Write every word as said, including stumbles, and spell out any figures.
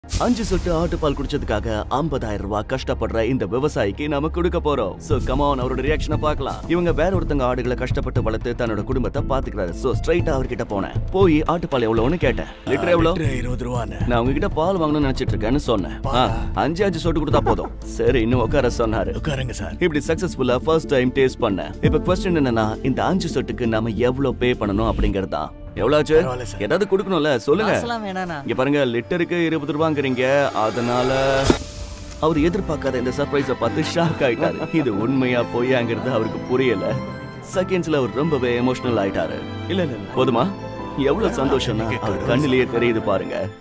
அஞ்சு சொட்டு ஆட்டுப்பால் குடிச்சதுக்காக ஐம்பதாயிரம் ரூபாய் கஷ்டப்படுற இந்த விவசாயிக்கு நாம கொடுக்க போறோம். சோ கம் ஆன், அவரோட ரியாக்ஷனை பார்க்கலாம். இவங்க வேற ஒருத்தங்க ஆடுகளை கஷ்டப்பட்டு வளர்த்து தன்னோட குடும்பத்தை பாத்துக்கிறாரு. சோ ஸ்ட்ரைட்டா அவர்கிட்ட போனேன். போய் ஆட்டுப்பால் எவ்வளவுன்னு கேட்டேன். லிட்டர் எவ்வளவு? இருபது ரூபான்னு. நான் உங்ககிட்ட பால் வாங்கணும்னு நினைச்சிட்டு இருக்கேன்னு சொன்னேன். அஞ்சு அஞ்சு சொட்டு கொடுத்தா போதும். சரி, இன்னும் உட்கார சொன்னாரு. உட்காருங்க சார். இப்படி சக்சஸ்ஃபுல்லா ஃபர்ஸ்ட் டைம் டேஸ்ட் பண்ணேன். இப்ப क्वेश्चन என்னன்னா, இந்த அஞ்சு சொட்டுக்கு நாம எவ்வளவு பே பண்ணணும் அப்படிங்கறதா. எவ்வளவு ஏதாவது கொடுக்கணும்ல, சொல்லுங்க. இங்க பாருங்க, லிட்டருக்கு இருபது ரூபாங்கிறீங்க. அதனால அவர் எதிர்பார்க்காத இந்த சர்ப்ரைஸ பார்த்து ஷாக் ஆயிட்டாரு. இது உண்மையா பொய்யாங்கிறது அவருக்கு புரியல. செகண்ட்ஸ்ல அவர் ரொம்பவே எமோஷனல் ஆயிட்டாரு. இல்ல இல்ல போதுமா? எவ்வளவு சந்தோஷம்னா அவர் கண்ணிலேயே தெரியுது பாருங்க.